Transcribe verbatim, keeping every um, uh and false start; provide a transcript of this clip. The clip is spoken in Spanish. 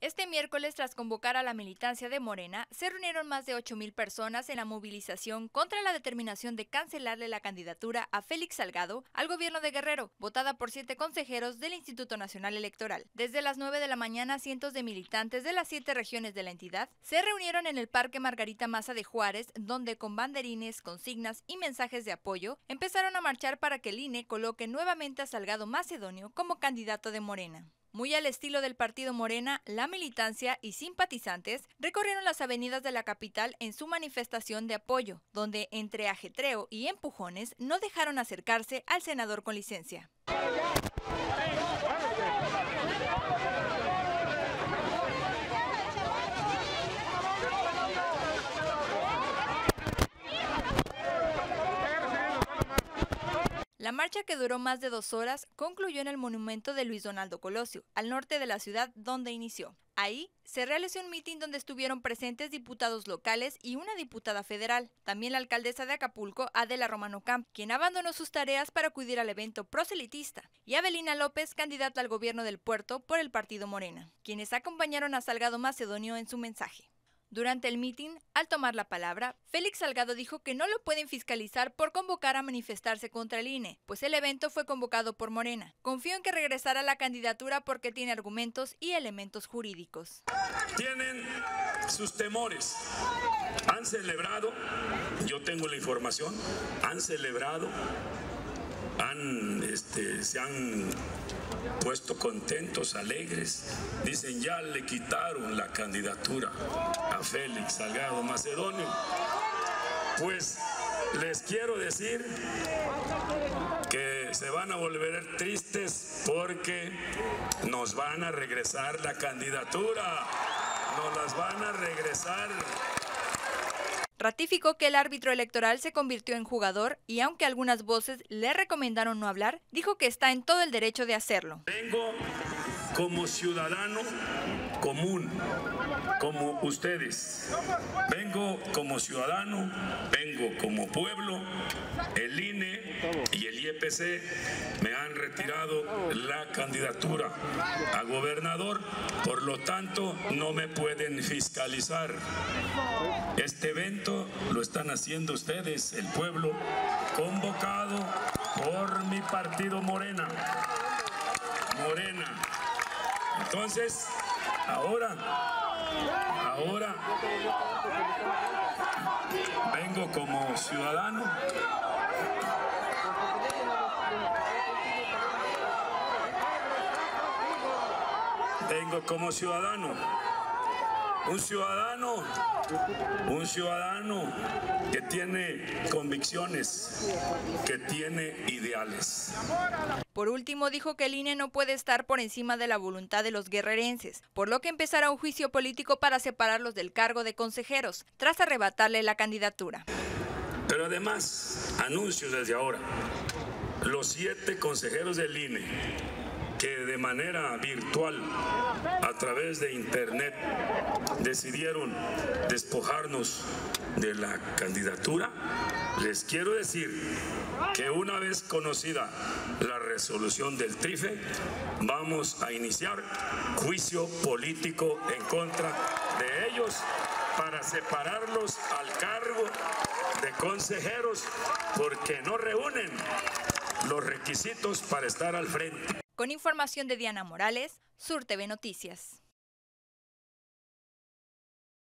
Este miércoles, tras convocar a la militancia de Morena, se reunieron más de ocho mil personas en la movilización contra la determinación de cancelarle la candidatura a Félix Salgado al gobierno de Guerrero, votada por siete consejeros del Instituto Nacional Electoral. Desde las nueve de la mañana, cientos de militantes de las siete regiones de la entidad se reunieron en el Parque Margarita Maza de Juárez, donde con banderines, consignas y mensajes de apoyo empezaron a marchar para que el I N E coloque nuevamente a Salgado Macedonio como candidato de Morena. Muy al estilo del partido Morena, la militancia y simpatizantes recorrieron las avenidas de la capital en su manifestación de apoyo, donde entre ajetreo y empujones no dejaron acercarse al senador con licencia. La marcha, que duró más de dos horas, concluyó en el monumento de Luis Donaldo Colosio, al norte de la ciudad, donde inició. Ahí se realizó un mitin donde estuvieron presentes diputados locales y una diputada federal. También la alcaldesa de Acapulco, Adela Romano Camp, quien abandonó sus tareas para acudir al evento proselitista, y Abelina López, candidata al gobierno del puerto por el partido Morena, quienes acompañaron a Salgado Macedonio en su mensaje. Durante el mitin, al tomar la palabra, Félix Salgado dijo que no lo pueden fiscalizar por convocar a manifestarse contra el I N E, pues el evento fue convocado por Morena. Confió en que regresará a la candidatura porque tiene argumentos y elementos jurídicos. Tienen sus temores. Han celebrado, yo tengo la información, han celebrado, han, este, se han puesto contentos, alegres. Dicen, ya le quitaron la candidatura a Félix Salgado Macedonio. Pues les quiero decir que se van a volver tristes porque nos van a regresar la candidatura, nos las van a regresar. Ratificó que el árbitro electoral se convirtió en jugador y, aunque algunas voces le recomendaron no hablar, dijo que está en todo el derecho de hacerlo. Vengo como ciudadano común, como ustedes. Vengo como ciudadano, vengo como pueblo. El I N E y el I E P C me han retirado la candidatura a gobernador, por lo tanto no me pueden fiscalizar. Este evento lo están haciendo ustedes, el pueblo, convocado por mi partido Morena. Morena. Entonces, ahora, ahora vengo como ciudadano. Vengo como ciudadano. Un ciudadano, un ciudadano que tiene convicciones, que tiene ideales. Por último, dijo que el I N E no puede estar por encima de la voluntad de los guerrerenses, por lo que empezará un juicio político para separarlos del cargo de consejeros, tras arrebatarle la candidatura. Pero además, anuncio desde ahora, los siete consejeros del I N E, que de manera virtual, a través de internet, decidieron despojarnos de la candidatura, les quiero decir que una vez conocida la resolución del TRIFE, vamos a iniciar juicio político en contra de ellos para separarlos al cargo de consejeros porque no reúnen los requisitos para estar al frente. Con información de Diana Morales, Sur T V Noticias.